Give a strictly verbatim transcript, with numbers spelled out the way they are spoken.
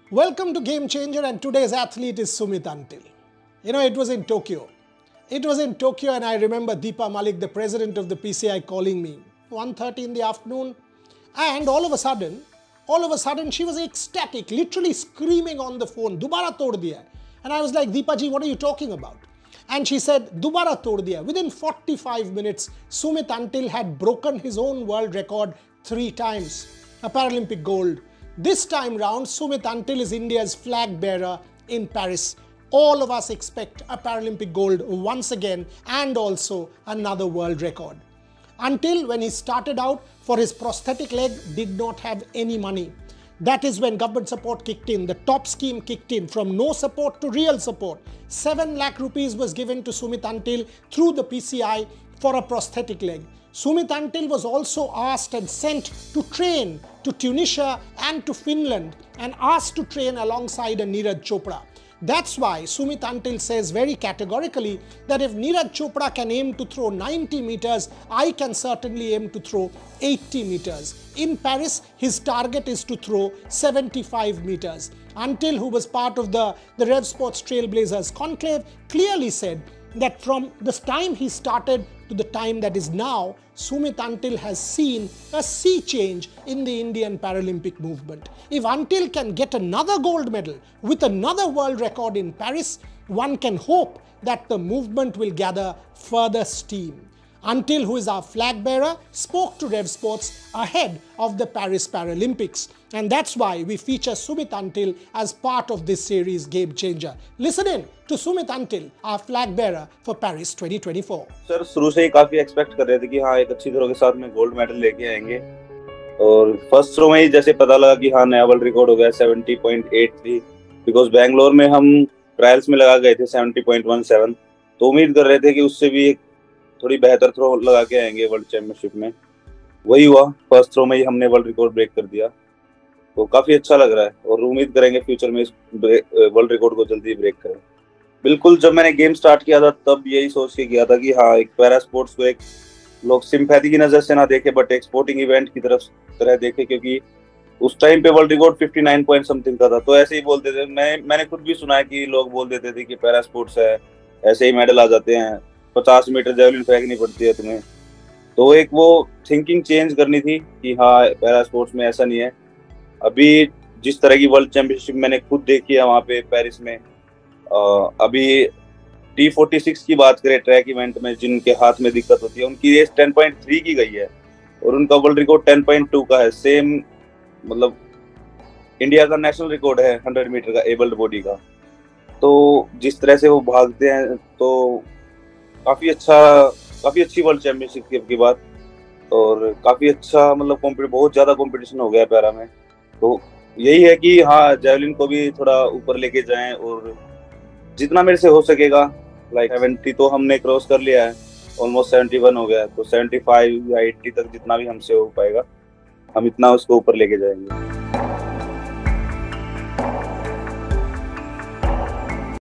Welcome to Game Changer, and today's athlete is Sumit Until. You know, it was in Tokyo. It was in Tokyo, and I remember Deepa Malik, the president of the P C I, calling me one thirty in the afternoon, and all of a sudden, all of a sudden, she was ecstatic, literally screaming on the phone, "Dubara tod diya." And I was like, "Deepa ji, what are you talking about?" And she said, "Dubara tod diya." Within forty-five minutes, Sumit Until had broken his own world record three times, a Paralympic gold. This time round, Sumit Until is India's flag bearer in Paris. All of us expect a Paralympic gold once again and also another world record. Until, when he started out, for his prosthetic leg, did not have any money. That is when government support kicked in. The top scheme kicked in from no support to real support. seven lakh rupees was given to Sumit Until through the P C I for a prosthetic leg. Sumit Until was also asked and sent to train to Tunisia and to Finland, and asked to train alongside a Neeraj Chopra. That's why Sumit Until says very categorically that if Neeraj Chopra can aim to throw ninety meters, I can certainly aim to throw eighty meters. In Paris, his target is to throw seventy-five meters. Until, who was part of the, the Rev Sports Trailblazers conclave, clearly said that from the time he started to the time that is now, Sumit Until has seen a sea change in the Indian Paralympic movement. If Until can get another gold medal with another world record in Paris, one can hope that the movement will gather further steam. Until, who is our flag bearer, spoke to Rev Sports ahead of the Paris Paralympics. And that's why we feature Sumit Until as part of this series Game Changer. Listen in to Sumit Until, our flag bearer for Paris twenty twenty-four. Sir शुरू से ही काफी expect कर रहे थे कि हाँ एक अच्छी थ्रो के साथ में गोल्ड मेडल लेके आएंगे, और फर्स्ट थ्रो में ही जैसे पता लगा कि हाँ नया वर्ल्ड रिकॉर्ड हो गया seventy point eight three, because Bangalore में हम ट्रायल्स में लगा गए थे सेवेंटी पॉइंट वन सेवन, तो उम्मीद कर रहे थे कि उससे भी एक थोड़ी बेहतर थ्रो लगा के आएंगे वर्ल्ड चैंपियनशिप में। वही हुआ, फर्स्ट थ्रो में ही हमने वर्ल्ड रिकॉर्ड ब्रेक कर दिया, तो काफी अच्छा लग रहा है और उम्मीद करेंगे फ्यूचर में इस वर्ल्ड रिकॉर्ड को जल्दी ब्रेक करें। बिल्कुल, जब मैंने गेम स्टार्ट किया था तब यही सोच के किया था कि हाँ एक पैरा स्पोर्ट्स को एक लोग सिंपैथी की नजर से ना देखे, बट एक स्पोर्टिंग इवेंट की तरफ तरह देखे, क्योंकि उस टाइम पे world record fifty nine point something का था। तो ऐसे ही बोलते थे, मैं मैंने खुद भी सुना है कि लोग बोल देते थे कि पैरा स्पोर्ट्स है, ऐसे ही मेडल आ जाते हैं, पचास मीटर जेवलिन फेंकनी पड़ती है तुम्हें। तो एक वो थिंकिंग चेंज करनी थी कि हाँ पैरा स्पोर्ट्स में ऐसा नहीं है। अभी जिस तरह की वर्ल्ड चैंपियनशिप मैंने खुद देखी है वहाँ पे पेरिस में, अभी टी फोर्टी सिक्स की बात करें ट्रैक इवेंट में, जिनके हाथ में दिक्कत होती है उनकी रेस टेन पॉइंट थ्री की गई है और उनका world record ten point two का है। सेम मतलब इंडिया का नेशनल रिकॉर्ड है हंड्रेड मीटर का एबल्ड बॉडी का। तो जिस तरह से वो भागते हैं तो काफी अच्छा काफी अच्छी वर्ल्ड चैंपियनशिप की बात, और काफी अच्छा मतलब बहुत ज्यादा कंपटीशन हो गया पैरा में। तो यही है कि हाँ जेवलिन को भी थोड़ा ऊपर लेके जाएं, और जितना मेरे से हो सकेगा, लाइक सेवेंटी तो हमने क्रॉस कर लिया है, ऑलमोस्ट सेवेंटी वन हो गया है, तो सेवेंटी फाइव या एट्टी तक जितना भी हमसे हो पाएगा हम इतना उसको ऊपर लेके जाएंगे।